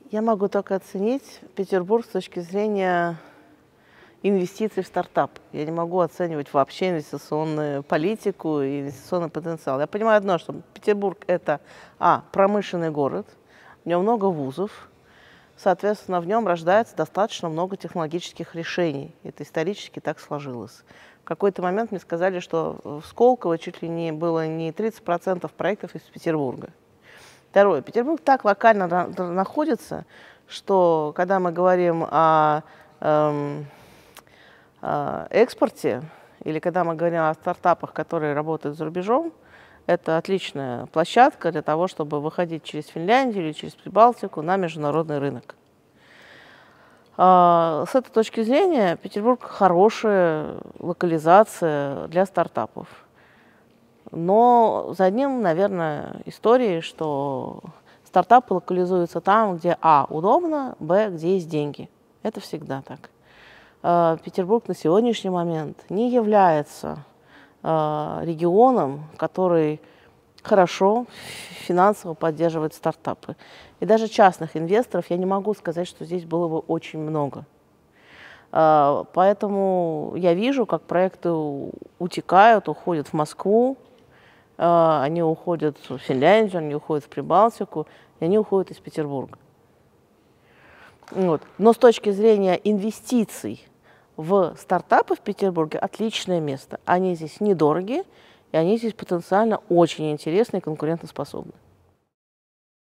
Я могу только оценить Петербург с точки зрения инвестиций в стартап. Я не могу оценивать вообще инвестиционную политику и инвестиционный потенциал. Я понимаю одно, что Петербург – это, промышленный город, в нем много вузов, соответственно, в нем рождается достаточно много технологических решений. Это исторически так сложилось. В какой-то момент мне сказали, что в Сколково чуть ли не было не 30% проектов из Петербурга. Второе. Петербург так локально находится, что когда мы говорим о экспорте или когда мы говорим о стартапах, которые работают за рубежом, это отличная площадка для того, чтобы выходить через Финляндию или через Прибалтику на международный рынок. С этой точки зрения Петербург хорошая локализация для стартапов. Но за одним, наверное, историей, что стартапы локализуются там, где удобно, где есть деньги. Это всегда так. Петербург на сегодняшний момент не является регионом, который хорошо финансово поддерживает стартапы. И даже частных инвесторов я не могу сказать, что здесь было бы очень много. Поэтому я вижу, как проекты утекают, уходят в Москву, они уходят в Финляндию, они уходят в Прибалтику, и они уходят из Петербурга. Вот. Но с точки зрения инвестиций в стартапы в Петербурге отличное место. Они здесь недорогие, и они здесь потенциально очень интересны и конкурентоспособны.